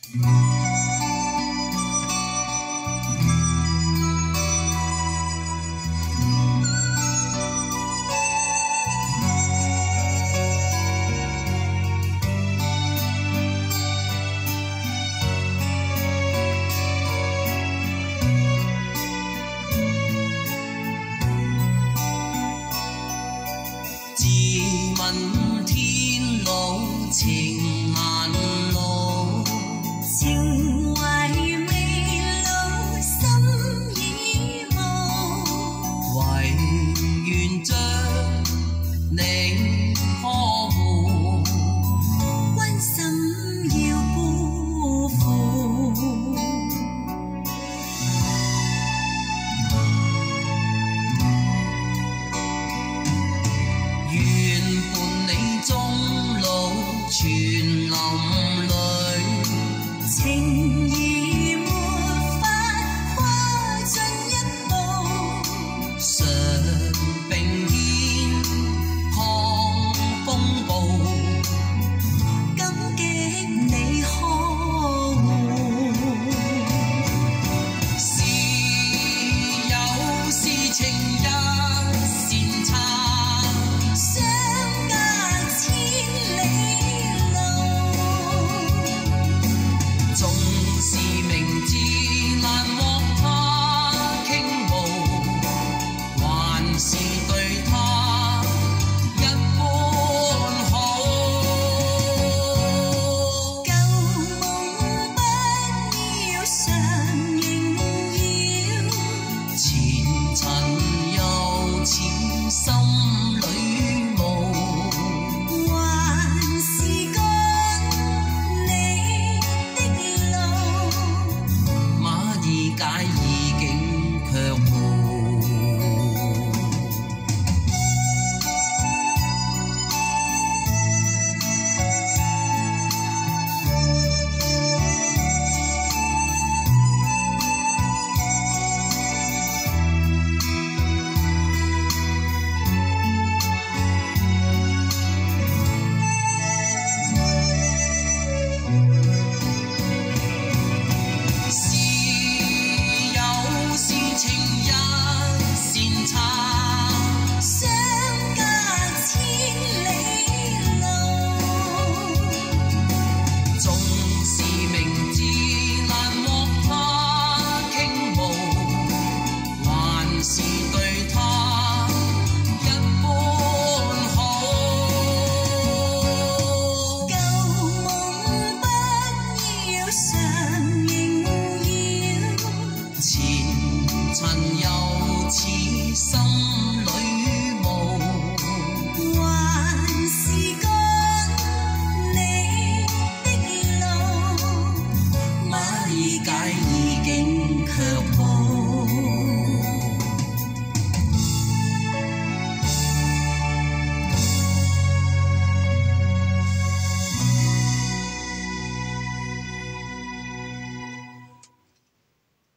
自问天老情难老， 情怀未老心已无， 唯愿将你呵护， 关心要辜负。 愿伴你终老全林里， 情义没法跨进一步， 常并肩抗风暴， 感激你呵护。 是友是情一线差， 相隔千里路， 纵是明知难獲他傾慕，還是對他一般好。 舊夢不要常縈繞， 前塵又似心裏無， 還是趕你的路， 馬兒解意境卻無。是友是情一線差， 相隔千里路， 縱是明知難獲他傾慕，還是對他一般好。 舊夢不要常縈繞， 前塵又似心裏無， 還是趕你的路， 馬兒解